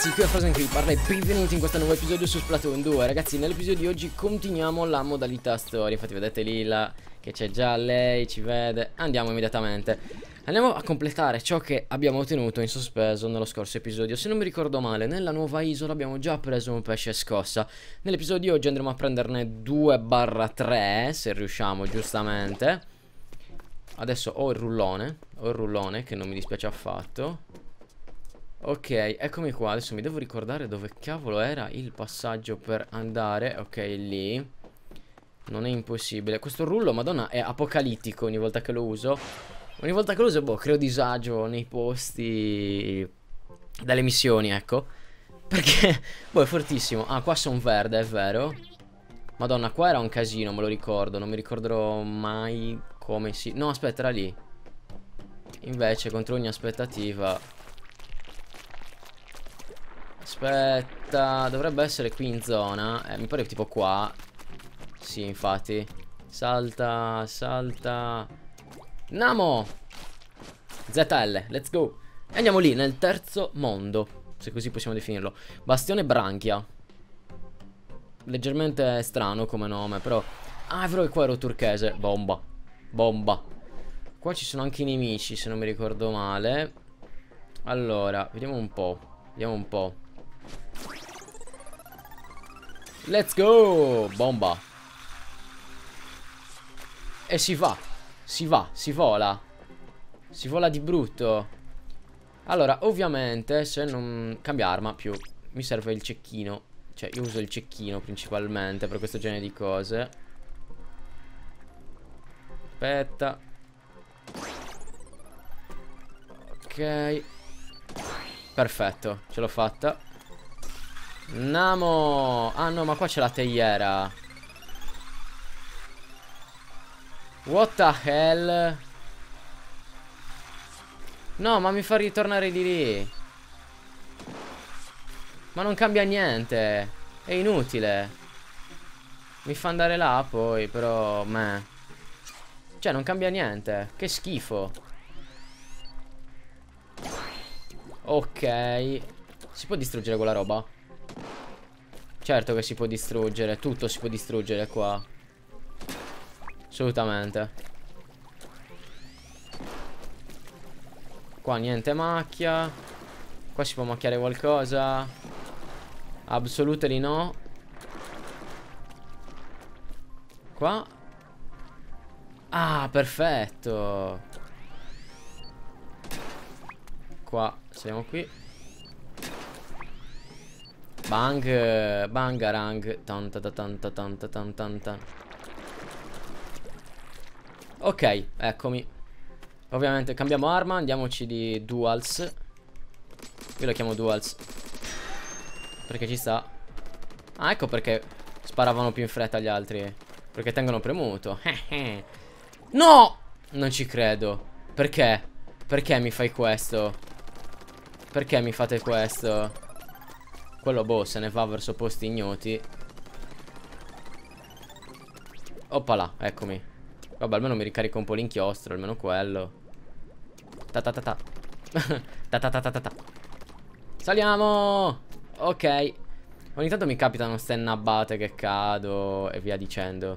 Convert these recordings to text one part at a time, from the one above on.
ragazzi, qui è Frozen Creeper e benvenuti in questo nuovo episodio su Splatoon 2. Ragazzi, nell'episodio di oggi continuiamo la modalità storia. Infatti vedete lì che c'è già lei, ci vede. Andiamo immediatamente. Andiamo a completare ciò che abbiamo ottenuto in sospeso nello scorso episodio. Se non mi ricordo male, nella nuova isola abbiamo già preso un pesce scossa. Nell'episodio di oggi andremo a prenderne 2/3, se riusciamo, giustamente. Adesso ho il rullone che non mi dispiace affatto. Ok, eccomi qua. Adesso mi devo ricordare dove cavolo era il passaggio per andare. Ok, lì. Non è impossibile. Questo rullo, madonna, è apocalittico ogni volta che lo uso. Ogni volta che lo uso, boh, creo disagio nei posti dalle missioni, ecco. Perché, boh, è fortissimo. Ah, qua sono verde, è vero. Madonna, qua era un casino, me lo ricordo. Non mi ricorderò mai come si... No, aspetta, era lì. Invece, contro ogni aspettativa... Aspetta, dovrebbe essere qui in zona. Mi pare tipo qua. Sì, infatti. Salta, salta. Namo! ZL, let's go. E andiamo lì, nel terzo mondo, se così possiamo definirlo. Bastione Branchia. Leggermente strano come nome, però... Ah, è vero che qua ero turchese. Bomba. Bomba. Qua ci sono anche i nemici, se non mi ricordo male. Allora, vediamo un po'. Vediamo un po'. Let's go! Bomba. E si va. Si va, si vola. Si vola di brutto. Allora, ovviamente, se non cambia arma più, mi serve il cecchino. Cioè, io uso il cecchino principalmente per questo genere di cose. Aspetta. Ok. Perfetto, ce l'ho fatta. Namo. Ah no, ma qua c'è la teiera. What the hell? No, ma mi fa ritornare di lì. Ma non cambia niente. È inutile. Mi fa andare là poi, però meh. Cioè, non cambia niente. Che schifo. Ok. Si può distruggere quella roba? Certo che si può distruggere. Tutto si può distruggere qua. Assolutamente. Qua niente macchia. Qua si può macchiare qualcosa? Absolutely no. Qua. Ah, perfetto. Qua, siamo qui. Bang, bangarang. Tan tan tan tan tan tan tan tan. Ok, eccomi. Ovviamente cambiamo arma, andiamoci di duals. Io lo chiamo duals perché ci sta. Ah, ecco perché sparavano più in fretta agli altri. Perché tengono premuto. No! Non ci credo. Perché? Perché mi fai questo? Perché mi fate questo? Quello boh, se ne va verso posti ignoti. Oppala, eccomi. Vabbè, almeno mi ricarico un po' l'inchiostro, almeno quello. Ta ta ta ta. Ta ta ta ta ta ta. Saliamo! Ok. Ogni tanto mi capitano ste nabbate che cado e via dicendo.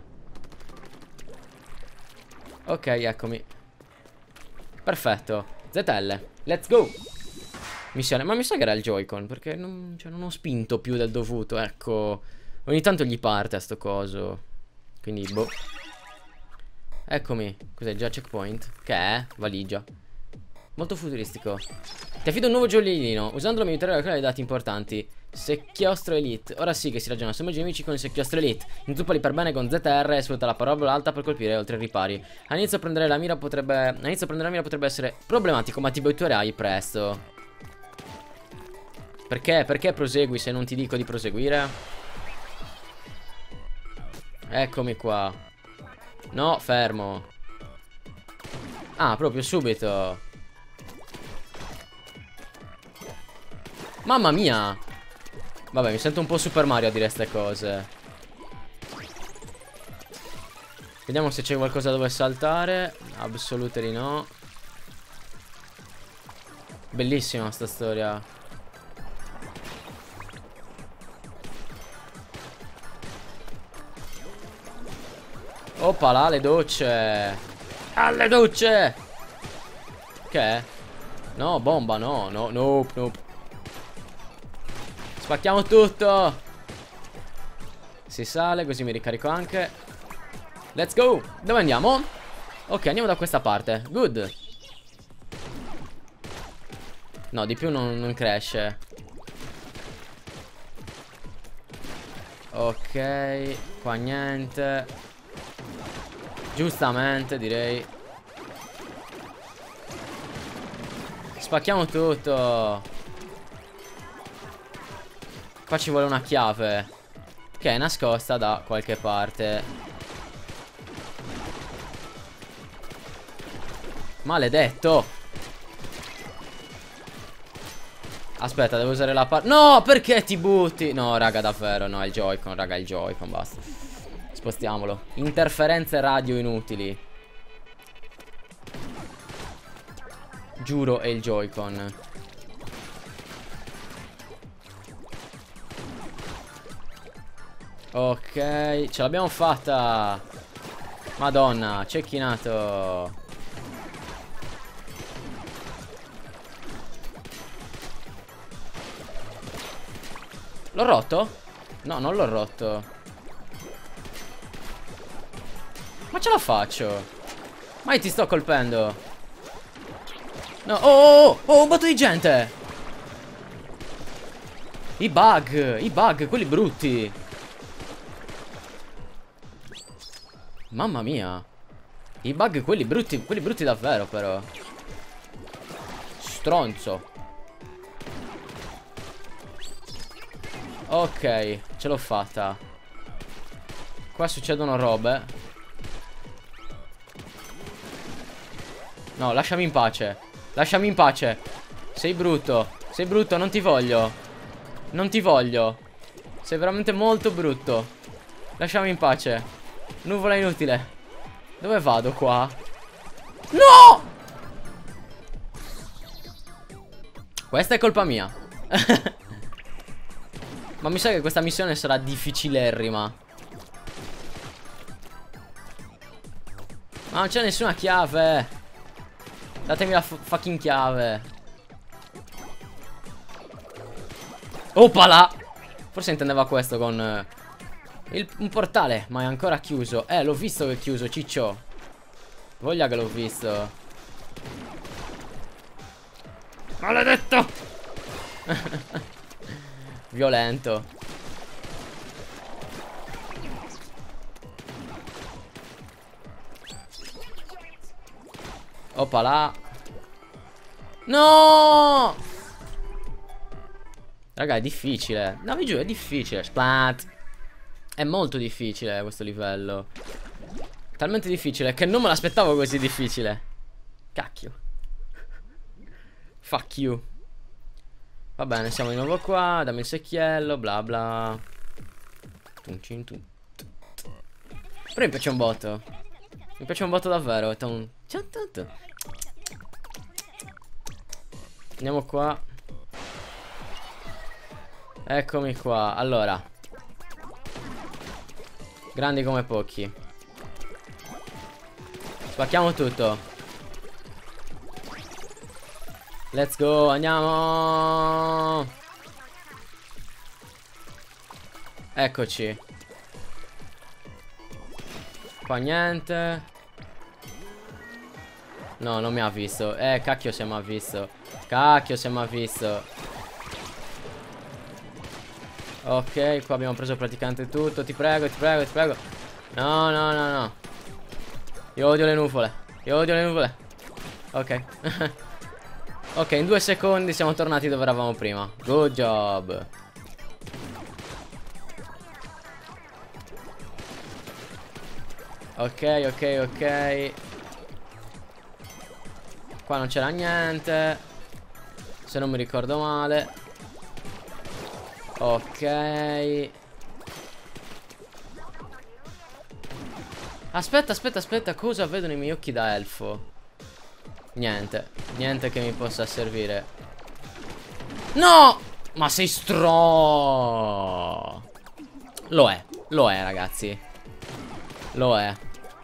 Ok, eccomi. Perfetto. ZL, let's go. Missione, ma mi sa che era il Joy-Con, perché non, cioè, non ho spinto più del dovuto, ecco. Ogni tanto gli parte a sto coso. Quindi, boh. Eccomi. Cos'è, già checkpoint? Che è? Valigia. Molto futuristico. Ti affido un nuovo gioiellino. Usandolo mi aiuterai a raccogliere dati importanti. Secchiostro Elite. Ora sì che si ragiona. Sommergi i nemici con il secchiostro Elite. Inzuppali per bene con ZR e sfrutta la parabola alta per colpire oltre i ripari. All'inizio prendere la mira potrebbe essere problematico, ma ti abituerai presto. Perché? Perché prosegui se non ti dico di proseguire? Eccomi qua. No, fermo. Ah, proprio subito. Mamma mia. Vabbè, mi sento un po' Super Mario a dire ste cose. Vediamo se c'è qualcosa dove saltare. Assolutamente no. Bellissima sta storia. Oppa là, le docce. Alle docce. Che è? No, bomba, no, no, nope, nope. Spacchiamo tutto. Si sale, così mi ricarico anche. Let's go. Dove andiamo? Ok, andiamo da questa parte. Good. No, di più non cresce. Ok, qua niente. Giustamente, direi. Spacchiamo tutto. Qua ci vuole una chiave che è nascosta da qualche parte. Maledetto. Aspetta, devo usare la parte. No, perché ti butti? No, raga, davvero. No, è il Joy-Con, raga, il Joy-Con, basta. Spostiamolo. Interferenze radio inutili. Giuro, è il Joy-Con. Ok, ce l'abbiamo fatta. Madonna, cecchinato. L'ho rotto? No, non l'ho rotto. Ma ce la faccio. Ma io ti sto colpendo. No, un botto di gente. I bug, quelli brutti. Mamma mia. I bug, quelli brutti davvero però. Stronzo. Ok, ce l'ho fatta. Qua succedono robe. No, lasciami in pace. Lasciami in pace. Sei brutto. Sei brutto, non ti voglio. Non ti voglio. Sei veramente molto brutto. Lasciami in pace. Nuvola inutile. Dove vado qua? No! Questa è colpa mia. Ma mi sa che questa missione sarà difficilerrima. Ma non c'è nessuna chiave. Datemi la fucking chiave. Opala. Forse intendeva questo con un portale. Ma è ancora chiuso. L'ho visto che è chiuso, ciccio. Voglia che l'ho visto. Maledetto. Violento. Opala. No! Raga, è difficile. No, vi giuro, è difficile. Splat. È molto difficile questo livello. Talmente difficile che non me l'aspettavo così difficile. Cacchio. Fuck you. Va bene, siamo di nuovo qua. Dammi il secchiello, bla bla. Però mi piace un botto. Mi piace un botto davvero. Andiamo qua. Eccomi qua. Allora, grandi come pochi. Spacchiamo tutto. Let's go, andiamo. Eccoci. Qua niente. No, non mi ha visto. Cacchio se mi ha visto. Cacchio se mi ha visto. Ok, qua abbiamo preso praticamente tutto. Ti prego, ti prego, ti prego. No, no, no, no. Io odio le nuvole. Io odio le nuvole. Ok. Ok, in 2 secondi siamo tornati dove eravamo prima. Good job. Ok, ok, ok. Qua non c'era niente, se non mi ricordo male. Ok. Aspetta, aspetta, aspetta. Cosa vedo nei miei occhi da elfo? Niente. Niente che mi possa servire. No! Ma sei Lo è, ragazzi. Lo è.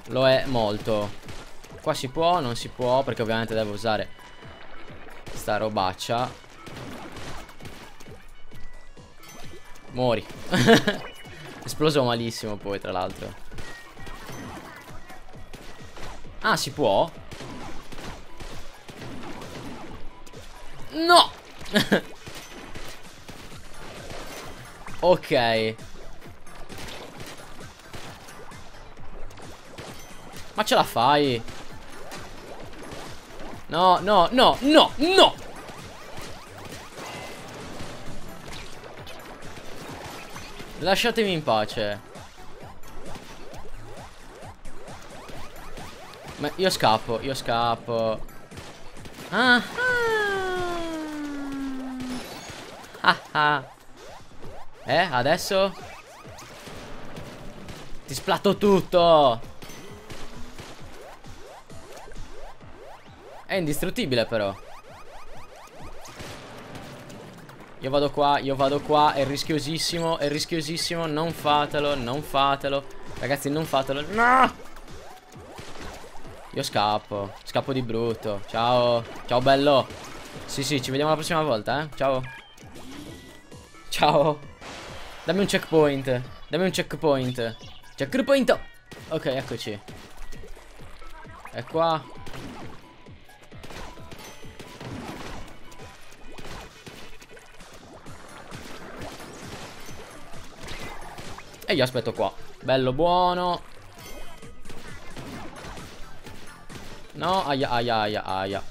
Lo è molto. Qua si può, non si può, perché ovviamente devo usare sta robaccia. Muori. Esploso malissimo poi, tra l'altro. Ah, si può? No! Ok. Ma ce la fai? No, no, no, no, no! Lasciatemi in pace. Ma io scappo, io scappo. Ah, ah, ah. Adesso? Ti splatto tutto. È indistruttibile però. Io vado qua, è rischiosissimo, è rischiosissimo. Non fatelo, non fatelo. Ragazzi, non fatelo. No! Io scappo, scappo di brutto. Ciao, ciao bello. Sì, sì, ci vediamo la prossima volta, Ciao. Ciao. Dammi un checkpoint. Dammi un checkpoint. Checkpoint. Ok, eccoci. È qua. E io aspetto qua. Bello buono. No, aia, aia, aia, aia.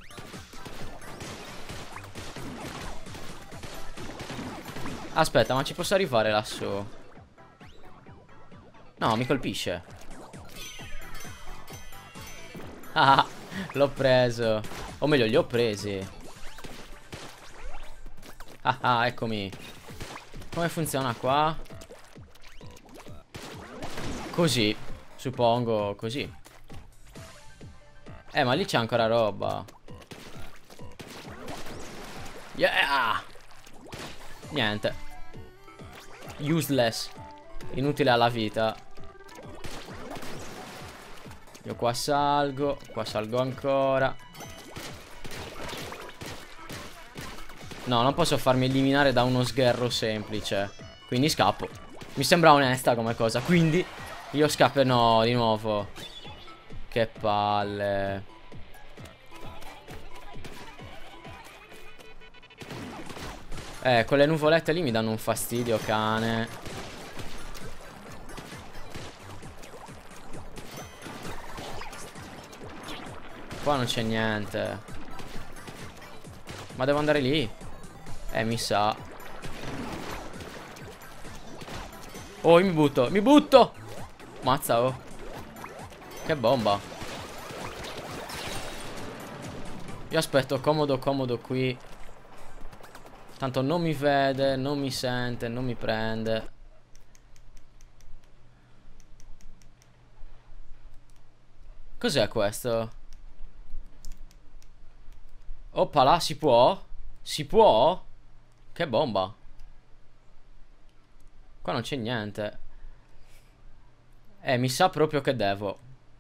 Aspetta, ma ci posso arrivare lassù? No, mi colpisce. Ah, l'ho preso. O meglio, li ho presi. Ah, eccomi. Come funziona qua? Così. Suppongo così. Ma lì c'è ancora roba. Yeah! Niente. Useless. Inutile alla vita. Io qua salgo ancora. No, non posso farmi eliminare da uno sgherro semplice. Quindi scappo. Mi sembra onesta come cosa. Quindi io scappo. No, di nuovo. Che palle. Quelle nuvolette lì mi danno un fastidio, cane. Qua non c'è niente. Ma devo andare lì? Mi sa. Oh, io mi butto. Mi butto. Mazza, oh. Che bomba. Io aspetto comodo, comodo qui. Tanto non mi vede, non mi sente, non mi prende. Cos'è questo? Oppala, si può? Si può? Che bomba. Qua non c'è niente. Mi sa proprio che devo.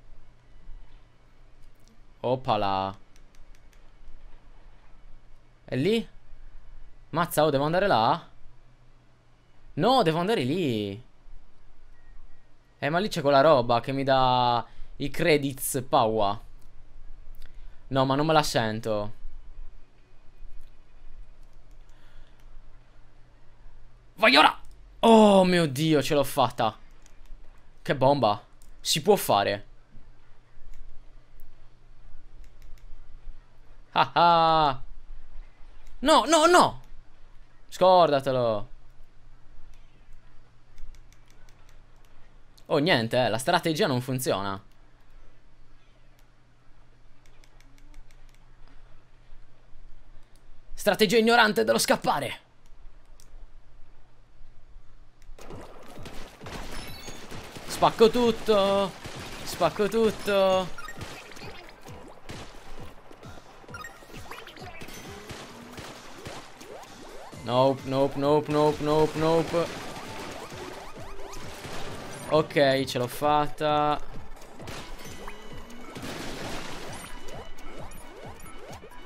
Oppala. E lì? Mazza, oh, devo andare là? No, devo andare lì. Ma lì c'è quella roba che mi dà i credits power. No, ma non me la sento. Vai ora! Oh mio Dio, ce l'ho fatta. Che bomba. Si può fare. Ah ah. No, no, no. Scordatelo. Oh, niente, la strategia non funziona. Strategia ignorante dello scappare. Spacco tutto. Spacco tutto. Nope, nope, nope, nope, nope, nope. Ok, ce l'ho fatta.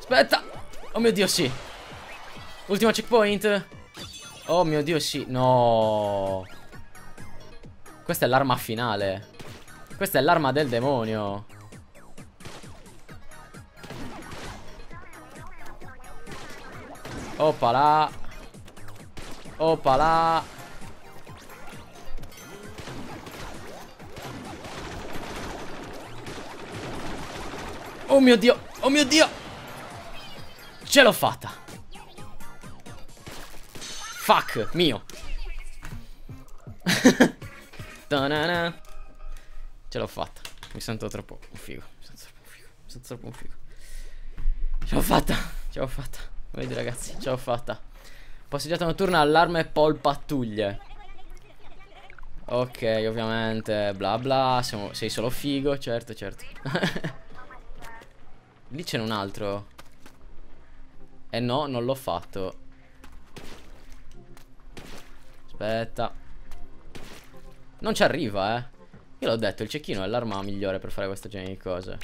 Aspetta. Oh mio Dio, sì. Ultimo checkpoint. Oh mio Dio, sì. No. Questa è l'arma finale. Questa è l'arma del demonio. Oppala. Oppala. Oh mio Dio. Oh mio Dio. Ce l'ho fatta. Fuck, mio. Ce l'ho fatta. Mi sento troppo un figo. Mi sento troppo un figo. Ce l'ho fatta. Ce l'ho fatta. Vedi ragazzi, ce l'ho fatta. Passeggiata notturna, allarme polpattuglie. Ok, ovviamente. Bla bla. Sei solo figo. Certo, certo. Lì c'è un altro. Eh no, non l'ho fatto. Aspetta. Non ci arriva, eh. Io l'ho detto, il cecchino è l'arma migliore per fare questo genere di cose.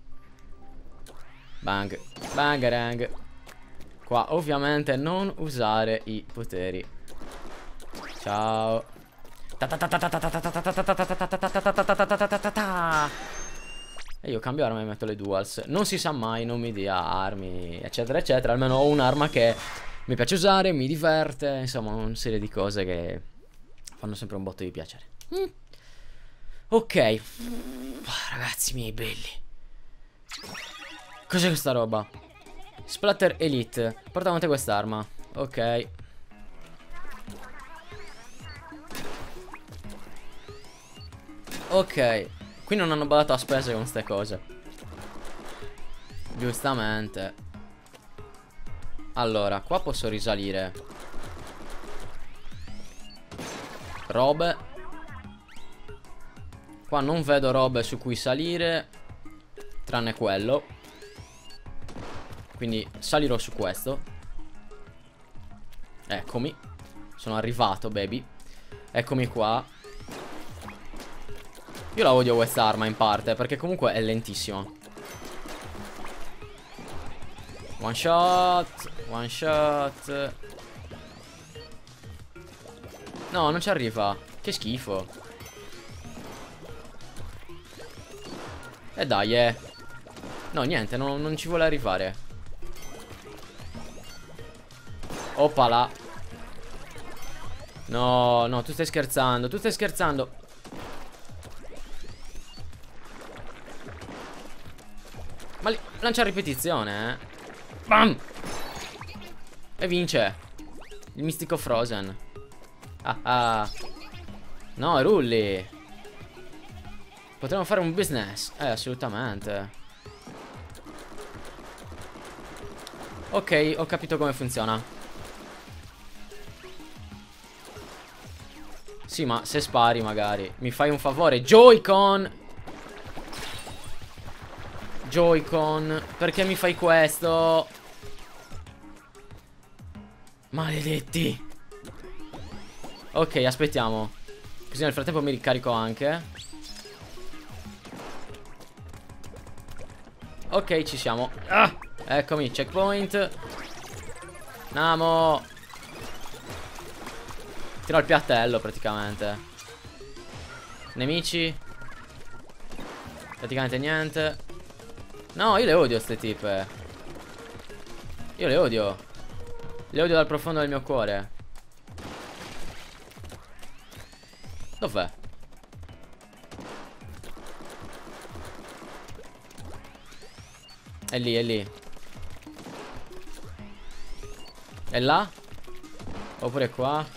Bang. Bangarang. Qua ovviamente non usare i poteri. Ciao. E io cambio arma e metto le duals. Non si sa mai, non mi dia armi, eccetera, eccetera. Almeno ho un'arma che mi piace usare, mi diverte. Insomma, una serie di cose che fanno sempre un botto di piacere. Ok. Ragazzi miei belli. Cos'è questa roba? Splatter Elite. Porta con te quest'arma. Ok. Ok. Qui non hanno badato a spese con queste cose. Giustamente. Allora, qua posso risalire. Robe. Qua non vedo robe su cui salire, tranne quello. Quindi salirò su questo. Eccomi. Sono arrivato, baby. Eccomi qua. Io la odio quest'arma in parte, perché comunque è lentissima. One shot. One shot. No, non ci arriva. Che schifo. E dai, no, niente, non ci vuole arrivare. Oppala. No, no, tu stai scherzando. Tu stai scherzando. Ma lancia a ripetizione, Bam! E vince il mistico Frozen. Ah ah. No, rulli. Potremmo fare un business. Assolutamente. Ok, ho capito come funziona. Sì, ma se spari magari mi fai un favore. Joy-Con. Joy-Con, perché mi fai questo? Maledetti. Ok, aspettiamo. Così nel frattempo mi ricarico anche. Ok, ci siamo. Eccomi, checkpoint. Andiamo. Tiro al piattello praticamente. Nemici. Praticamente niente. No, io le odio ste tipe. Io le odio. Le odio dal profondo del mio cuore. Dov'è? È lì, è lì. È là? Oppure qua?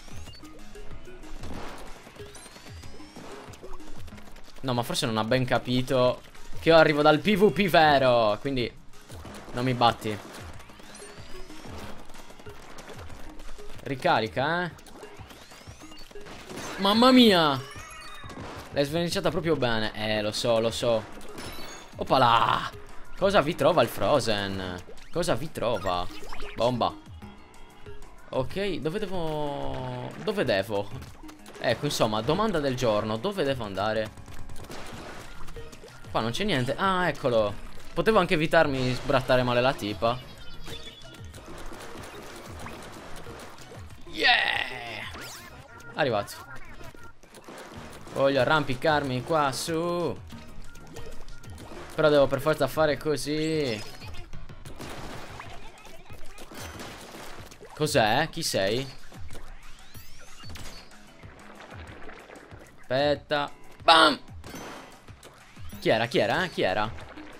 No, ma forse non ha ben capito che io arrivo dal PvP vero. Quindi non mi batti. Ricarica, Mamma mia. L'hai sverniciata proprio bene. Lo so, lo so. Oppala. Cosa vi trova il Frozen? Cosa vi trova? Bomba. Ok, dove devo... Dove devo? Ecco, insomma, domanda del giorno. Dove devo andare? Qua non c'è niente. Ah, eccolo. Potevo anche evitarmi di sbrattare male la tipa. Arrivato. Voglio arrampicarmi qua su. Però devo per forza fare così. Cos'è? Chi sei? Aspetta. Bam! Chi era? Chi era? Chi era?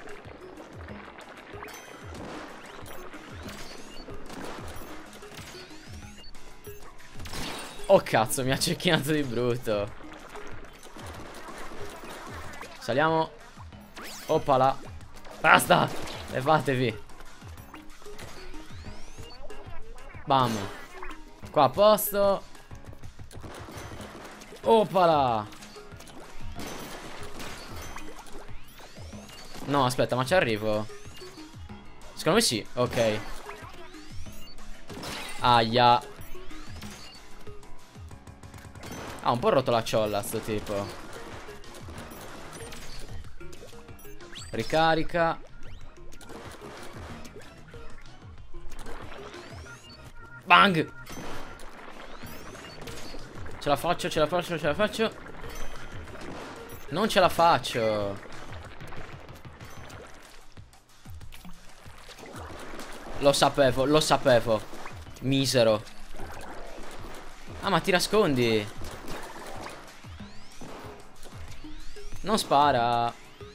Oh cazzo, mi ha cecchinato di brutto. Saliamo. Oppala. Basta. Levatevi. Bam. Qua a posto. Oppala. No, aspetta, ma ci arrivo? Secondo me sì, ok. Aia. Ha un po' rotto la ciolla sto tipo. Ricarica. Bang. Ce la faccio, ce la faccio, ce la faccio. Non ce la faccio. Lo sapevo, lo sapevo. Misero. Ah, ma ti nascondi. Non spara.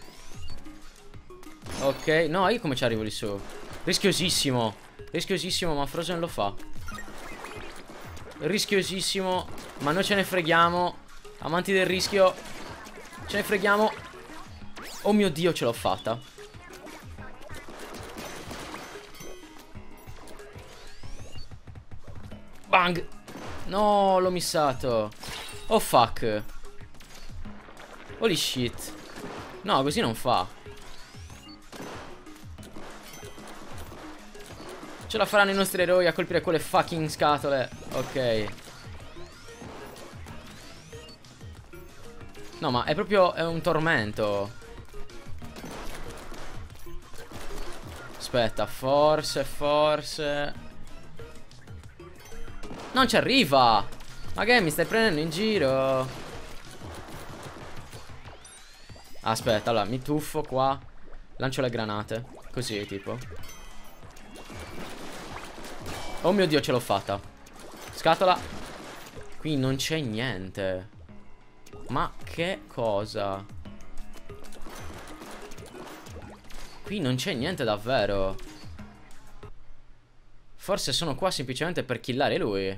Ok, no, io come ci arrivo lì su? Rischiosissimo. Rischiosissimo, ma Frozen lo fa. Rischiosissimo. Ma noi ce ne freghiamo. Amanti del rischio. Ce ne freghiamo. Oh mio Dio, ce l'ho fatta. Bang. No, l'ho missato. Oh fuck. Holy shit. No, così non fa. Ce la faranno i nostri eroi a colpire quelle fucking scatole. Ok. No, ma è proprio un tormento. Aspetta, forse. Non ci arriva. Ma che mi stai prendendo in giro? Aspetta, allora mi tuffo qua. Lancio le granate. Così tipo. Oh mio Dio, ce l'ho fatta. Scatola. Qui non c'è niente. Ma che cosa? Qui non c'è niente davvero. Forse sono qua semplicemente per killare lui.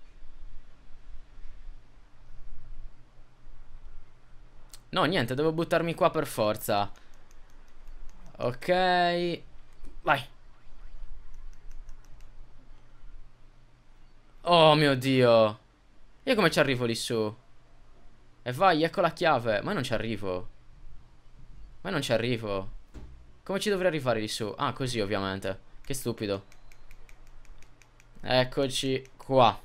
No, niente, devo buttarmi qua per forza. Ok. Vai. Oh mio Dio. Io come ci arrivo lì su? E vai, ecco la chiave. Ma non ci arrivo. Ma non ci arrivo. Come ci dovrei arrivare lì su? Ah, così ovviamente. Che stupido. Eccoci qua.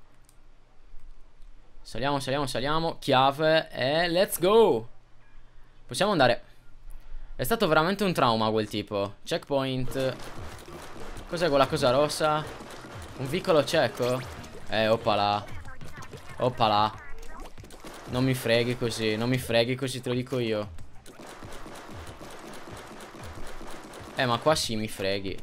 Saliamo, saliamo, saliamo. Chiave e let's go. Possiamo andare. È stato veramente un trauma quel tipo. Checkpoint. Cos'è quella cosa rossa? Un vicolo cieco? Oppala. Oppala. Non mi freghi così. Non mi freghi così, te lo dico io. Ma qua sì mi freghi.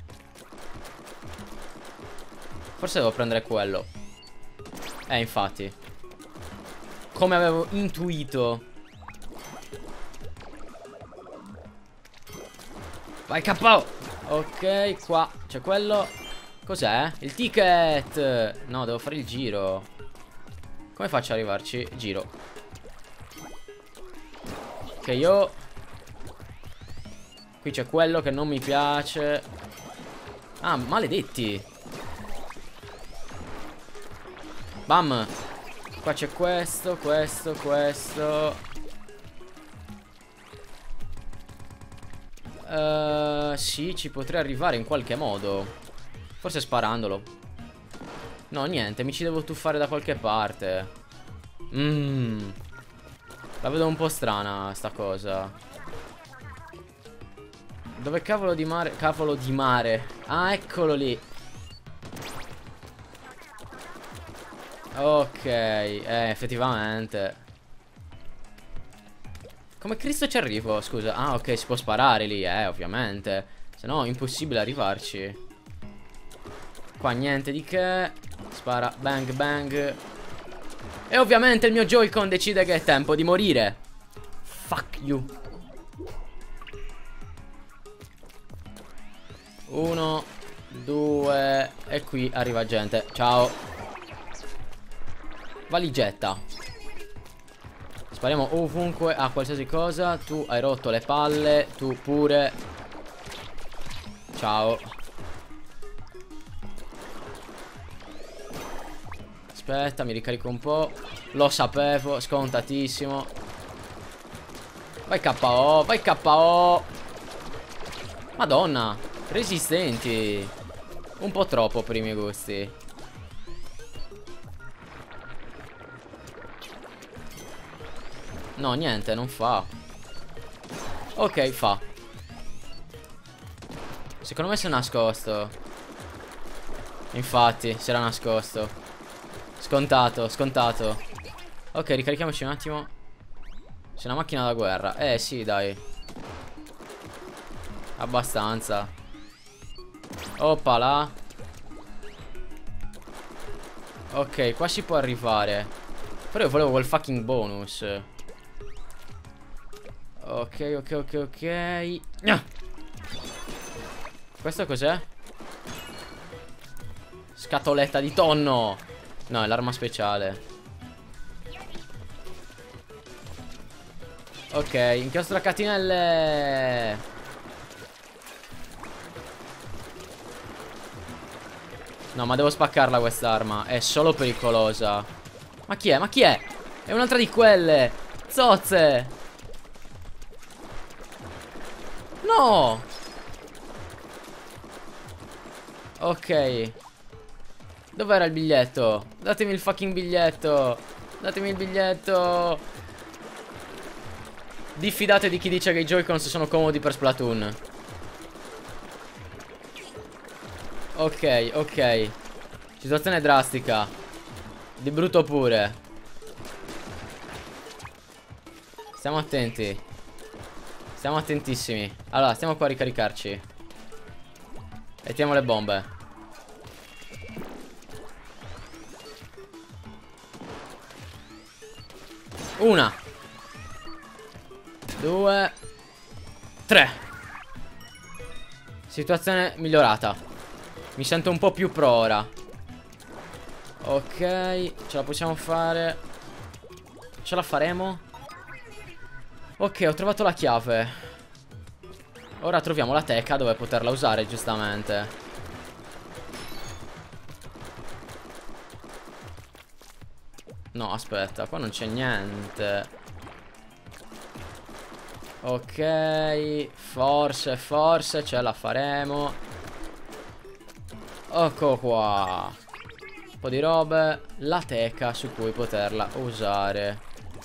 Forse devo prendere quello. Infatti. Come avevo intuito. Vai KO. Ok, qua c'è quello. Cos'è? Il ticket. No, devo fare il giro. Come faccio ad arrivarci? Giro. Ok, io. Qui c'è quello che non mi piace. Ah, maledetti. Bam. Qua c'è questo. Sì, ci potrei arrivare in qualche modo. Forse sparandolo. No, niente, mi ci devo tuffare da qualche parte. La vedo un po' strana sta cosa. Dove cavolo di mare? Cavolo di mare. Ah, eccolo lì. Ok, effettivamente. Come Cristo ci arrivo, scusa. Ah, ok, si può sparare lì, ovviamente. Se no, impossibile arrivarci. Qua niente di che. Spara, bang, bang. E ovviamente il mio Joy-Con decide che è tempo di morire. Fuck you. 1, 2. E qui arriva gente. Ciao. Valigetta. Spariamo ovunque a qualsiasi cosa. Tu hai rotto le palle. Tu pure. Ciao. Aspetta, mi ricarico un po'. Lo sapevo, scontatissimo. Vai KO, vai KO. Madonna, resistenti. Un po' troppo per i miei gusti. No, niente, non fa. Ok, fa. Secondo me si è nascosto. Infatti, si era nascosto. Scontato, scontato. Ok, ricarichiamoci un attimo. C'è una macchina da guerra. Sì, dai. Abbastanza. Oppa là. Ok, qua si può arrivare. Però io volevo quel fucking bonus. Ok, ok, ok, ok. Questo cos'è? Scatoletta di tonno. No, è l'arma speciale. Ok, inchiostro a catinelle. No, ma devo spaccarla quest'arma. È solo pericolosa. Ma chi è? Ma chi è? È un'altra di quelle. Zozze. No. Ok. Dov'era il biglietto? Datemi il fucking biglietto. Datemi il biglietto. Diffidate di chi dice che i Joy-Con sono comodi per Splatoon. Ok, ok. Situazione drastica. Di brutto pure. Stiamo attenti. Stiamo attentissimi. Allora, stiamo qua a ricaricarci. Mettiamo le bombe. Una. 2. 3. Situazione migliorata. Mi sento un po' più pro ora. Ok, ce la possiamo fare. Ce la faremo. Ok, ho trovato la chiave. Ora troviamo la teca dove poterla usare, giustamente. No, aspetta, qua non c'è niente. Ok, forse ce la faremo. Ecco qua. Un po' di robe. La teca su cui poterla usare.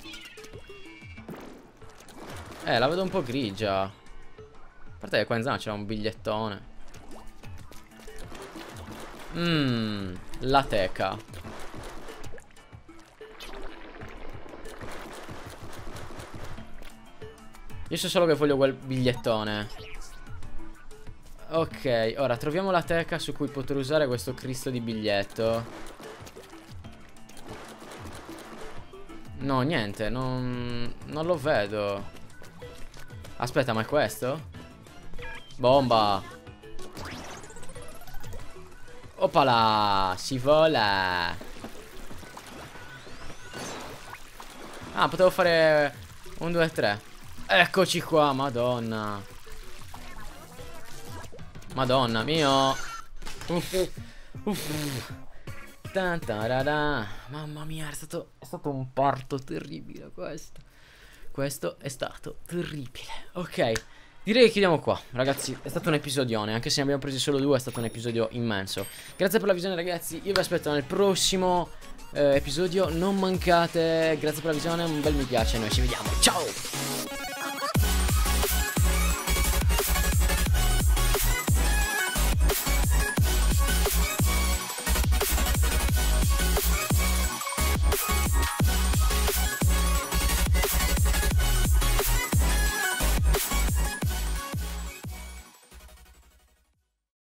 La vedo un po' grigia. A parte che qua in zona c'è un bigliettone. La teca. Io so solo che voglio quel bigliettone. Ok, ora troviamo la teca su cui poter usare questo Cristo di biglietto. No, niente, non lo vedo. Aspetta, ma è questo? Bomba. Oppala, si vola. Ah, potevo fare 1, 2, 3. Eccoci qua, madonna. Madonna mio. Mamma mia, è stato un parto terribile questo. Questo è stato terribile. Ok, direi che chiudiamo qua. Ragazzi, è stato un episodione. Anche se ne abbiamo presi solo 2, è stato un episodio immenso. Grazie per la visione, ragazzi. Io vi aspetto nel prossimo episodio. Non mancate. Grazie per la visione, un bel mi piace. Noi ci vediamo. Ciao.